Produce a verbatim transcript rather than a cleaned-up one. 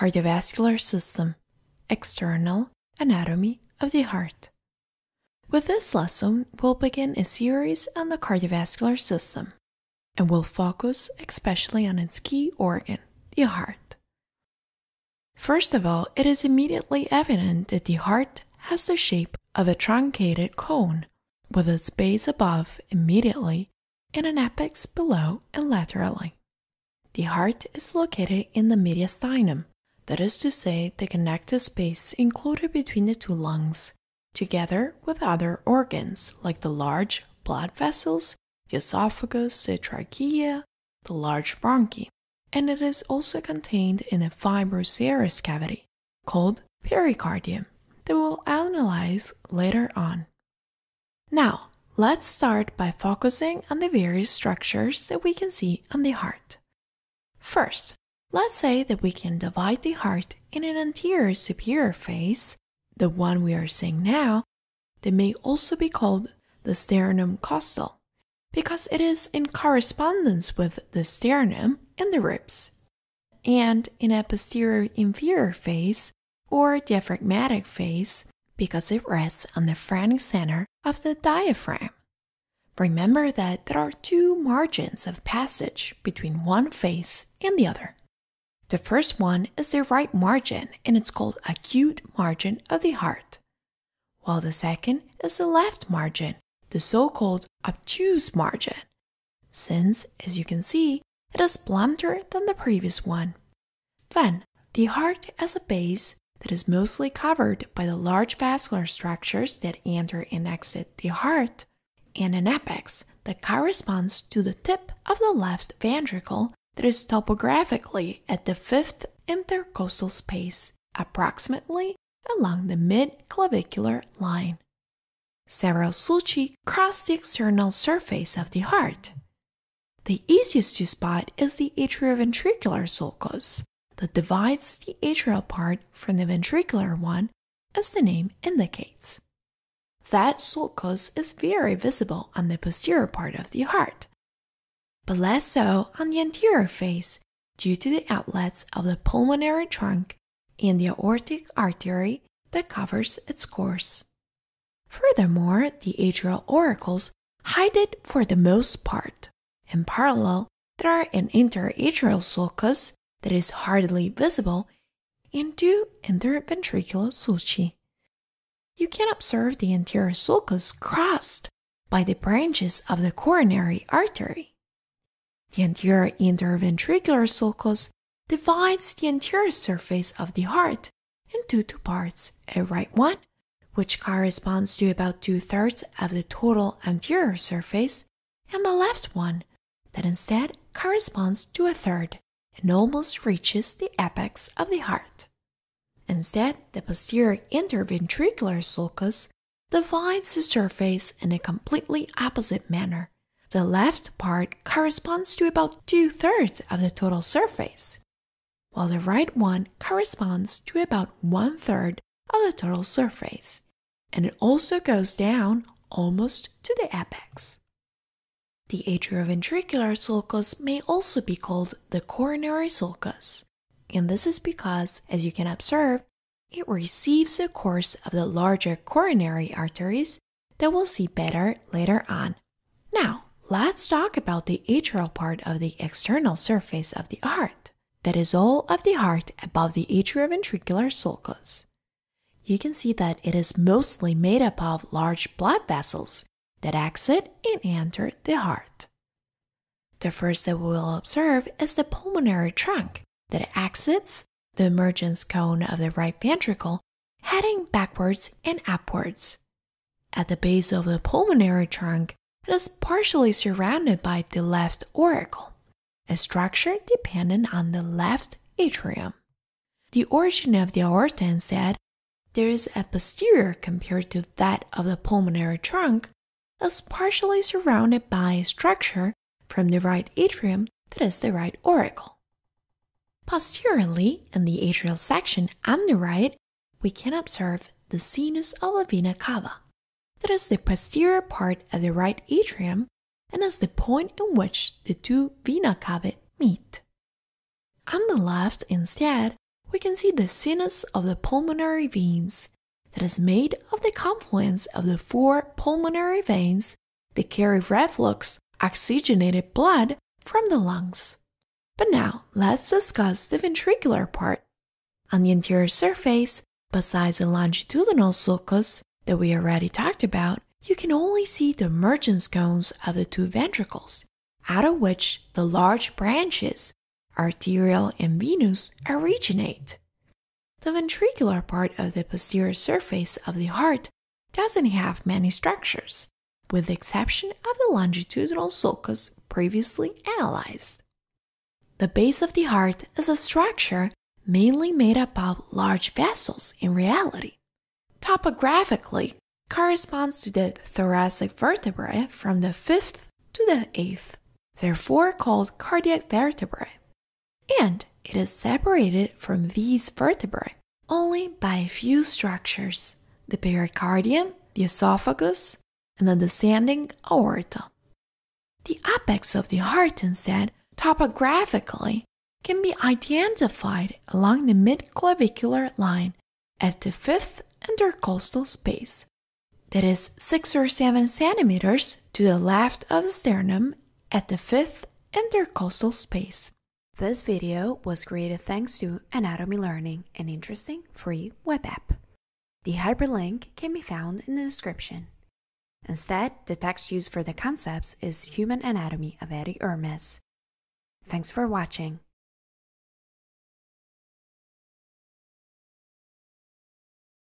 Cardiovascular system, external anatomy of the heart. With this lesson, we'll begin a series on the cardiovascular system, and we'll focus especially on its key organ, the heart. First of all, it is immediately evident that the heart has the shape of a truncated cone, with its base above immediately and an apex below and laterally. The heart is located in the mediastinum, that is to say, the connective space included between the two lungs, together with other organs like the large blood vessels, the esophagus, the trachea, the large bronchi, and it is also contained in a fibrous cavity called pericardium that we'll analyze later on. Now, let's start by focusing on the various structures that we can see on the heart. First, let's say that we can divide the heart in an anterior superior phase, the one we are seeing now, that may also be called the sternum costal, because it is in correspondence with the sternum and the ribs, and in a posterior inferior phase or diaphragmatic phase, because it rests on the phrenic center of the diaphragm. Remember that there are two margins of passage between one phase and the other. The first one is the right margin, and it's called acute margin of the heart, while the second is the left margin, the so-called obtuse margin, since, as you can see, it is blunter than the previous one. Then, the heart has a base that is mostly covered by the large vascular structures that enter and exit the heart, and an apex that corresponds to the tip of the left ventricle that is topographically at the fifth intercostal space, approximately along the mid-clavicular line. Several sulci cross the external surface of the heart. The easiest to spot is the Atrioventricular Sulcus that divides the atrial part from the ventricular one, as the name indicates. That sulcus is very visible on the posterior part of the heart, but less so on the anterior face due to the outlets of the pulmonary trunk and the aortic artery that covers its course. Furthermore, the atrial auricles hide it for the most part. In parallel, there are an interatrial sulcus that is hardly visible and two interventricular sulci. You can observe the anterior sulcus crossed by the branches of the coronary artery. The anterior interventricular sulcus divides the anterior surface of the heart into two parts, a right one, which corresponds to about two-thirds of the total anterior surface, and the left one, that instead corresponds to a third and almost reaches the apex of the heart. Instead, the posterior interventricular sulcus divides the surface in a completely opposite manner. The left part corresponds to about two-thirds of the total surface, while the right one corresponds to about one-third of the total surface, and it also goes down almost to the apex. The atrioventricular sulcus may also be called the coronary sulcus, and this is because, as you can observe, it receives the course of the larger coronary arteries that we'll see better later on. Now, let's talk about the atrial part of the external surface of the heart, that is all of the heart above the atrioventricular sulcus. You can see that it is mostly made up of large blood vessels that exit and enter the heart. The first that we will observe is the pulmonary trunk that exits the emergence cone of the right ventricle, heading backwards and upwards. At the base of the pulmonary trunk, it is partially surrounded by the left auricle, a structure dependent on the left atrium. The origin of the aorta instead, there is a posterior compared to that of the pulmonary trunk, is partially surrounded by a structure from the right atrium that is the right auricle. Posteriorly, in the atrial section on the right, we can observe the sinus of the vena cava, that is the posterior part of the right atrium and is the point in which the two vena cavae meet. On the left, instead, we can see the sinus of the pulmonary veins that is made of the confluence of the four pulmonary veins that carry reflux oxygenated blood from the lungs. But now, let's discuss the ventricular part. On the anterior surface, besides the longitudinal sulcus that we already talked about, you can only see the emergence cones of the two ventricles, out of which the large branches, arterial and venous, originate. The ventricular part of the posterior surface of the heart doesn't have many structures, with the exception of the longitudinal sulcus previously analyzed. The base of the heart is a structure mainly made up of large vessels in reality. Topographically, corresponds to the thoracic vertebrae from the fifth to the eighth, therefore called cardiac vertebrae. And it is separated from these vertebrae only by a few structures: the pericardium, the esophagus, and the descending aorta. The apex of the heart, instead, topographically, can be identified along the mid-clavicular line at the fifth intercostal space, that is six or seven centimeters to the left of the sternum at the fifth intercostal space. This video was created thanks to Anatomy Learning, an interesting free web app. The hyperlink can be found in the description. Instead, the text used for the concepts is Human Anatomy of Eddie Hermes. Thanks for watching.